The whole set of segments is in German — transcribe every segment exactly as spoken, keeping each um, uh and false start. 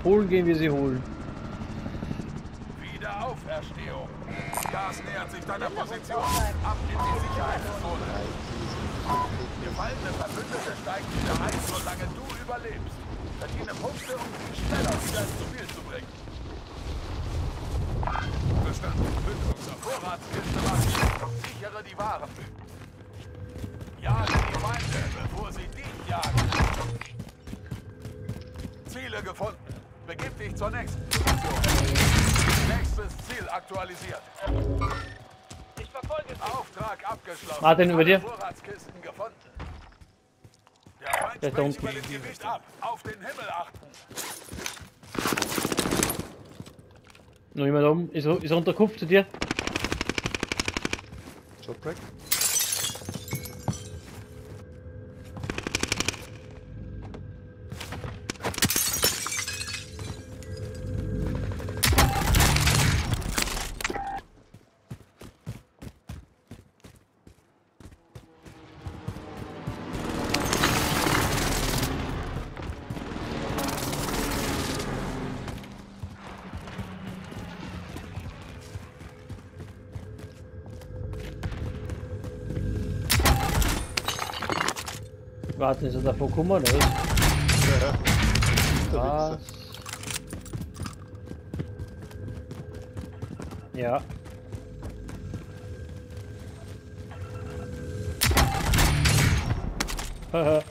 Holen gehen wir sie holen. Wiederauferstehung. Gas nähert sich deiner Position. Ab in die Sicherheitszone. Gefallene Verbündete steigen wieder ein, solange du überlebst. Verdiene Punkte, um sie schneller wieder ins Spiel zu bringen. Bestanden. Unser Vorratskiste markiert. Sichere die Waren. Jage die Feinde, bevor sie dich jagen. Ziele gefunden. Begib dich zur nächsten Position. Nächstes Ziel aktualisiert. Ich verfolge Sie. Auftrag abgeschlossen. Martin, über dir. Vorratskisten gefunden. Der Feind Der springt Donk. über den Gewicht ab. Auf den Himmel achten. Noch jemand oben? Ist er, ist er unter Kopf zu dir? Shotbreak. Warten, ist er davor gekommen oder was? Ja, ja. Was? Ja. Haha.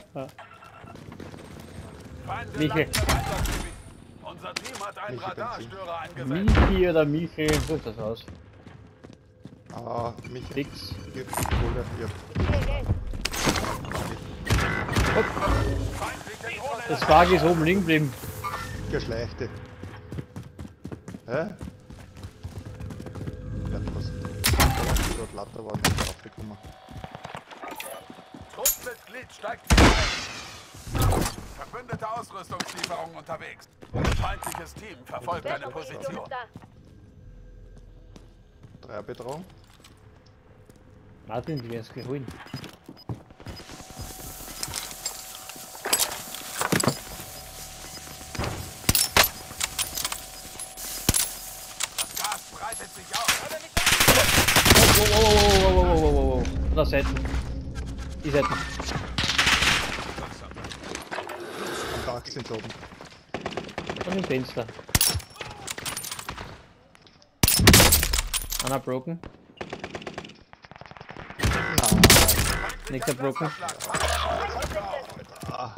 Feinde Michael. landen im Einsatzgebiet. Unser Team hat einen Michael Radarstörer eingesetzt. Michi oder Michael, so sieht das aus. Ah, mich Fix. jetzt Kohle hier. Feindliche Drohne Das Wagen ist oben liegen geblieben. Geschleichte. Hä? Ja, was? Da war dort Latter war nicht aufgekommen. Truppenmitglied steigt wieder ein. Verbündete Ausrüstungslieferung unterwegs. Feindliches Team verfolgt eine Position. Dreierbedrohung. Martin, du wirst geholt. Das Gas breitet sich aus. Oh, oh, oh, oh, oh, oh, oh, oh. Da Seiten. Die Seiten. Am Dach sind sie oben. Und im Fenster. Einer broken. Nein. Nächster broken. Ah.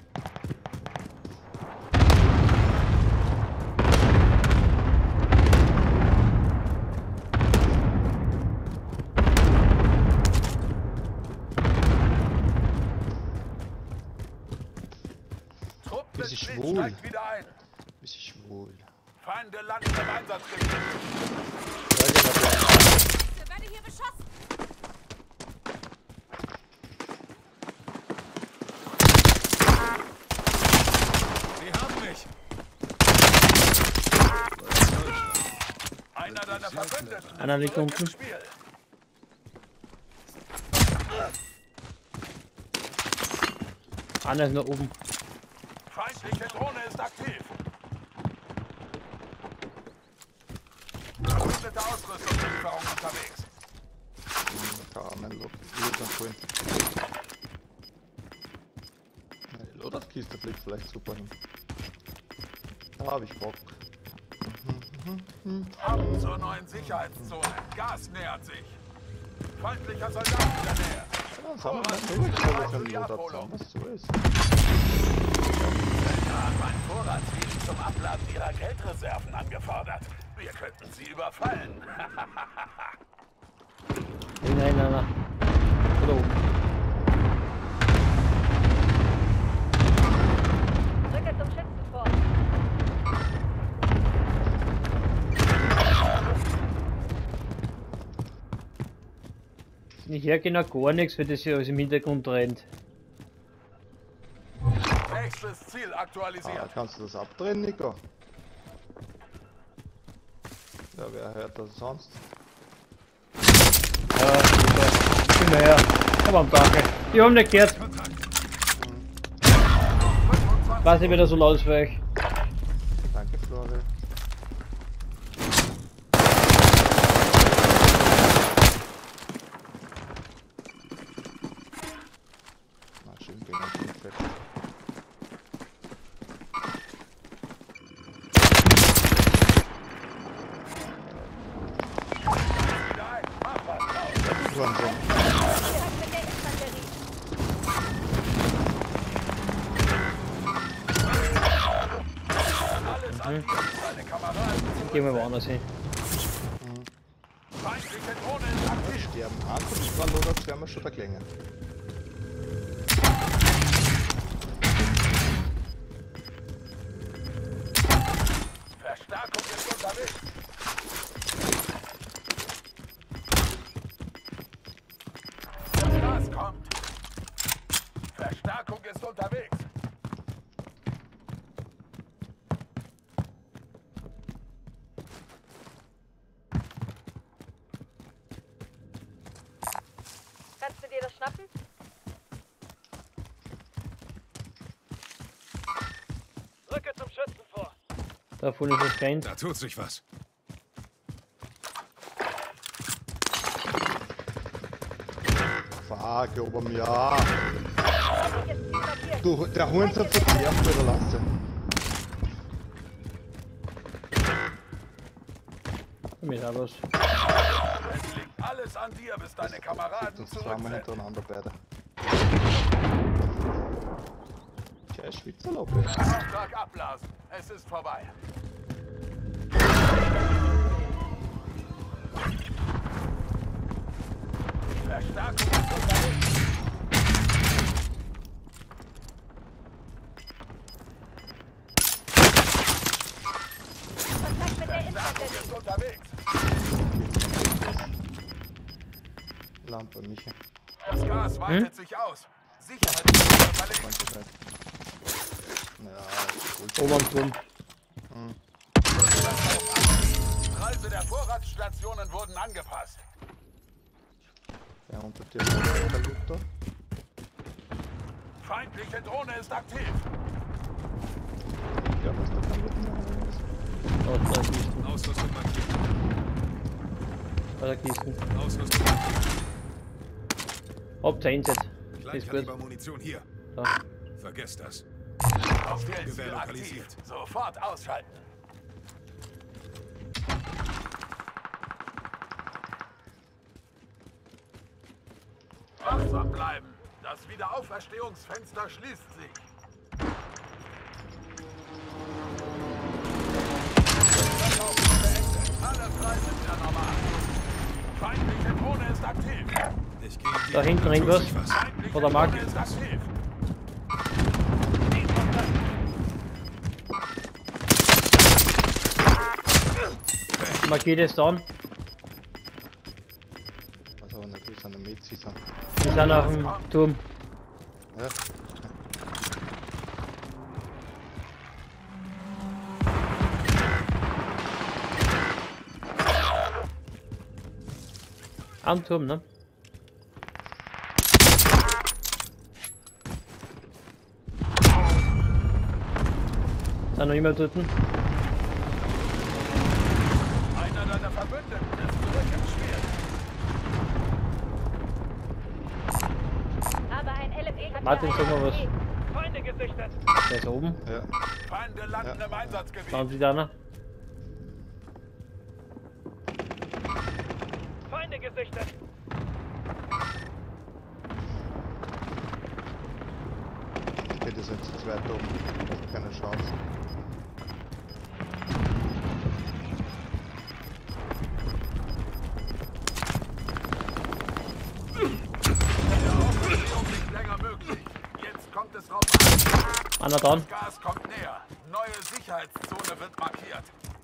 Truppenmitglied schwul. steigt wieder ein. Bisschen schwul. Feinde landen im Einsatzgebiet. Ja, genau. Ich werde hier beschossen. Sie haben mich. Einer deiner Verbündeten. Einer liegt Zurück unten. ins Spiel. Einer ist noch oben. Feindliche Drohne ist aktiv. Verbündete Ausrüstungslieferung unterwegs. Carmen, Loot holen. Die Loadout-Kiste fliegt vielleicht super hin. Da habe ich Bock. Ab zur neuen Sicherheitszone. Gas nähert sich. Feindlicher Soldat in der Nähe. Ja, sagen wir mal, ich glaube, ich kann Loadout sagen, was so ist. Ja, mein Vorratsteam zum Abladen ihrer Geldreserven angefordert. Wir könnten sie überfallen. Nein, nein, nein. Oder oben. Rücke zum Schützenfort. Ich höre genau gar nichts, weil das hier alles im Hintergrund rennt. Nächstes Ziel Ah, aktualisiert. kannst du das abdrehen, Nico? Ja, wer hört das sonst? Ja, bitte. Komm her. Aber am Tag. Die haben nicht gehört. Weiß nicht, wer da so laut ist für euch. Sorry. Na, schön gegen den Fett. Wahnsinn. Kontakt mit der Infanterie. Alles an dir, deine Kameraden. Gehen wir woanders hin. Feindliche Drohne ist aktiv. Sterben. Einfach mal oder sterben wir schon da klingen. Verstärkung ist unterwegs. Das kommt. Verstärkung ist unterwegs. Kannst du dir das schnappen? Rücke zum Schützen vor. Da vorne ist das Feind. Da tut sich was. Fuck, ober mir. Ja. Jetzt Ziel markiert. Du, der Hund hat verkehrt wieder lassen. Mit was. Es liegt alles an dir, bis deine Kameraden Das zweimal zurück sind. hintereinander beide. Tja, Schwitzerloppe. Auftrag abblasen. Es ist vorbei. Verstärkung ist unterwegs. Kontakt mit der Verstärkung Infanterie. ist unterwegs. Lampe, Micha. Das Gas weitet sich aus. Sicherheitsstufe verlegt. Danke sehr. Ja, gut. Oben am Turm. Preise der Vorratsstationen wurden angepasst. Ja, unter dir der Lüter. Feindliche Drohne ist aktiv. Ja, was da kann Lüten machen. Oh, da Kisten. Ausrüstung markiert. Bei der Kisten. Ausrüstung markiert. Ab zehn Set. Ist gut. Kleinkaliber-Munition hier. Da. Vergesst das. Aufziel Gewehr aktiv. lokalisiert. Sofort ausschalten. Wachsam bleiben. Das Wiederauferstehungsfenster schließt sich. Verkauf ist beendet. Alle drei sind wieder normal. Feindliche Drohne ist aktiv. Ich gehe in die Da hinten Da tut irgendwas. sich was. Feindliche Oder Mark. Drohne ist aktiv. Markiert es dann. Also aber nicht, wir sind am Mädchen. Die sind auf dem Turm. Ja. Am Turm, ne? Sind noch immer dort? Einer deiner Verbündeten ist zurück im Spiel. Aber ein L M E hat Martin, hier sag mal eine was. Idee. Feinde gesichtet. Der ist oben. Ja. Feinde landen Ja. im Einsatzgebiet. Da haben sie da noch. Feinde gesichtet. Okay, die sind zu zweit oben. Keine Chance. Der Aufbauung nicht länger möglich. Jetzt kommt es drauf an. Einer dran. Gas kommt näher. Neue Sicherheitszone wird markiert.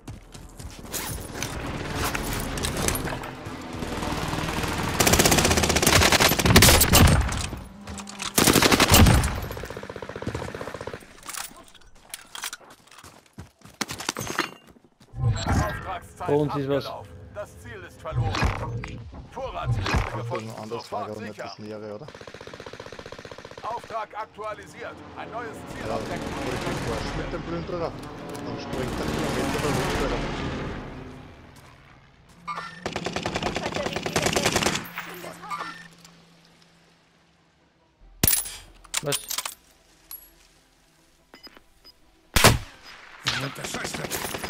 Auftragszeit Bei uns ist was. abgelaufen. Das Ziel ist verloren. Vorratsliste Für gefunden. ein anderes Sofort Lager und nicht sicher. das Leere, oder? Auftrag aktualisiert. Ein neues Ziel Ja, entdeckt. was mit dem Plünderer? Dann springt der Kilometer der Luft weiter. Infanterieziel entdeckt. Was? Der Scheißdreck.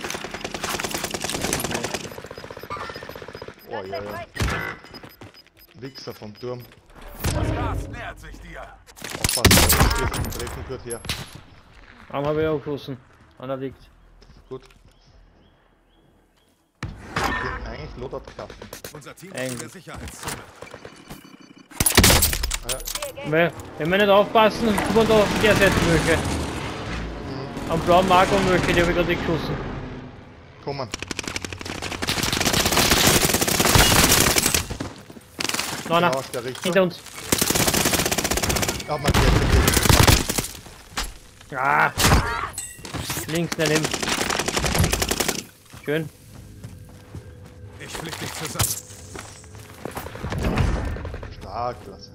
Oh ja, ja. Wichser vom Turm. Das Gas nähert sich dir. Aufpassen, der stirbt vom Treffen gut her. Arm habe ich auch geschossen. Einer liegt. Gut. Ich bin eigentlich Loadout kaufen. Unser Team ist Eng. in der Sicherheitszone. Weil, wenn wir nicht aufpassen, kommen da der Seite welche. Am blauen Marker welche, die habe ich gerade nicht geschossen. Kommen. Nein, nein, Genau aus der Richtung. hinter uns. Ja, man geht, geht. Ah! Links daneben. Schön. Ich flick dich zusammen. Stark, klasse.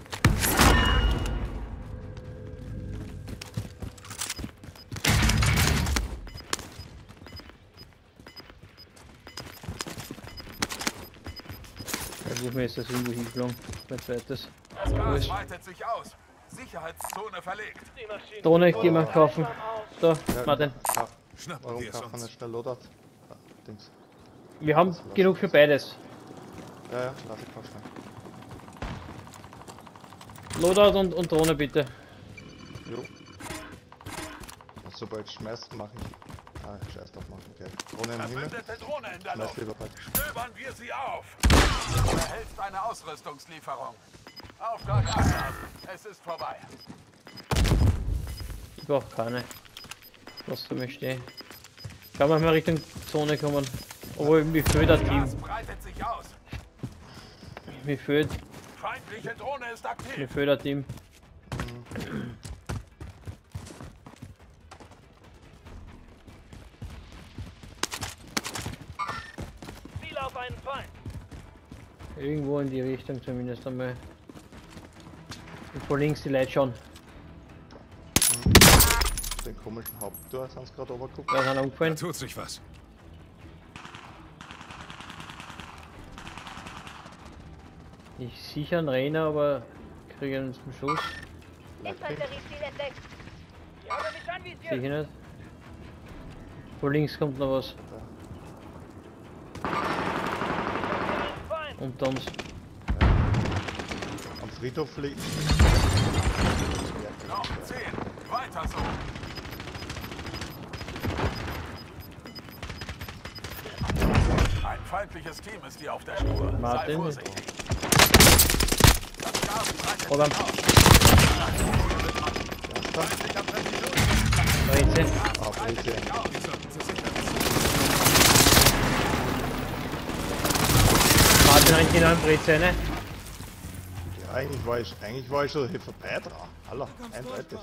Ja, wo mir ist das irgendwo hingeflogen? Mein zweites. Das Gas Ist- weitet sich aus. Sicherheitszone verlegt. Drohne, geh mal kaufen. Da, Ja, Martin. Ja, Schnappen warum wir es kaufen wir uns. nicht schnell Loadout? Ah, Dings. Wir haben genug für beides. Ja, ja, lass ich kaufen. Loadout und, und Drohne bitte. Jo. Und sobald schmeißt, mach ich. Ah, scheiß drauf machen, okay. Drohne im Himmel. Verbündete Drohne in der Schmeiß Luft. lieber bei. Stöbern wir sie auf. Du erhältst eine Ausrüstungslieferung. Auftrag abgelassen. Es ist vorbei. Ich brauch keine. Lass du mich stehen. Kann man mal Richtung Zone kommen. Obwohl, mir fehlt das Team. Gas breitet sich aus. Mir fehlt, Feindliche Drohne ist mir aktiv. fehlt das Team. Ziel auf einen Feind. Irgendwo in die Richtung zumindest einmal. Und vor links die Leute schon. Den komischen Haupttor sind sie gerade runtergeguckt. Da ist einer Da umgefallen. tut sich was. Ich sicher einen Rainer, aber kriege ihn zum Schuss. Infanterieziel entdeckt. Ich habe mich anvisiert. Sicher nicht. Vor links kommt noch was. Unter uns. Am Friedhof liegt. Noch zehn. Weiter so. Ein feindliches Team ist hier auf der Spur. Sei Martin. vorsichtig. Das Gas breitet Oder sich aus. Feindlicher Präzision. Rätsel. Ah, Breze. Wir sollten zur Sicherheitszone. Martin rennt genau in Breze, ne? Ja, eigentlich war ich, eigentlich war ich schon hier vorbei dran. Alter, eindeutig.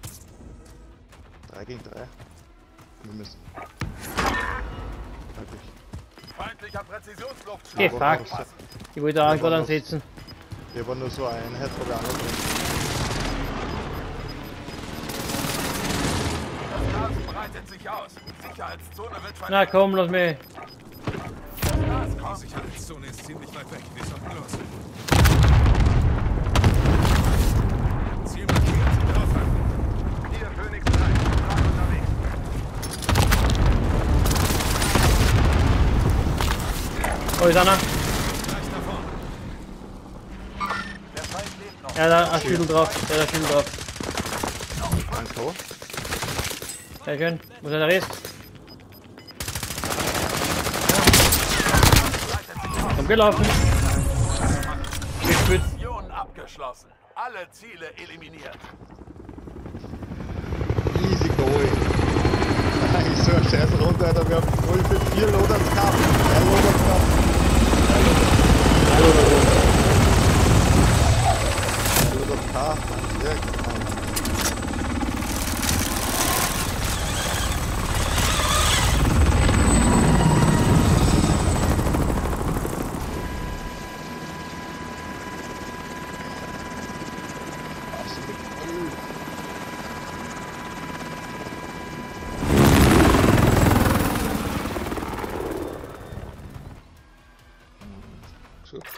drei gegen drei. Wir müssen. Wirklich. Feindlicher Präzisionsluftschlag. Geh, fuck. Ich wollte auch gerade ansetzen. Hier war nur so eine Einheit, wo wir andere drin. Das Gas breitet sich aus. Sicherheitszone wird Na verletzt. komm, lass mich. Das Gas Die kommt. Sicherheitszone ist ziemlich weit weg. Wir sollten los. Ziel markiert. Draufhalten. Hier Königs drei. Stark unterwegs. Oh, ist einer. Gleich da vorne. Der Feind lebt noch. Ja, da ein Schüttel drauf. Ja, da Schüttel drauf. Ein Tor. Sehr schön. Wo ist der Rest? Komm, gelaufen. Gespielt. Mission abgeschlossen. Alle Ziele eliminiert. Easy going. Ich so eine scheiß Runde, Alter. Wir haben voll für vier Loadouts gehabt. Drei Loadouts gehabt. Drei Loadouts. Drei Loadouts. Drei Loadouts gehabt. Ja, genau. Absolut.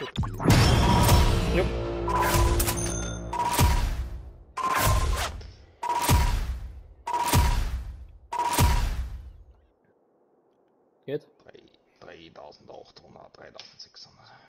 okay. Jupp. Geht. dreitausendachthundert, dreitausendsechshundert.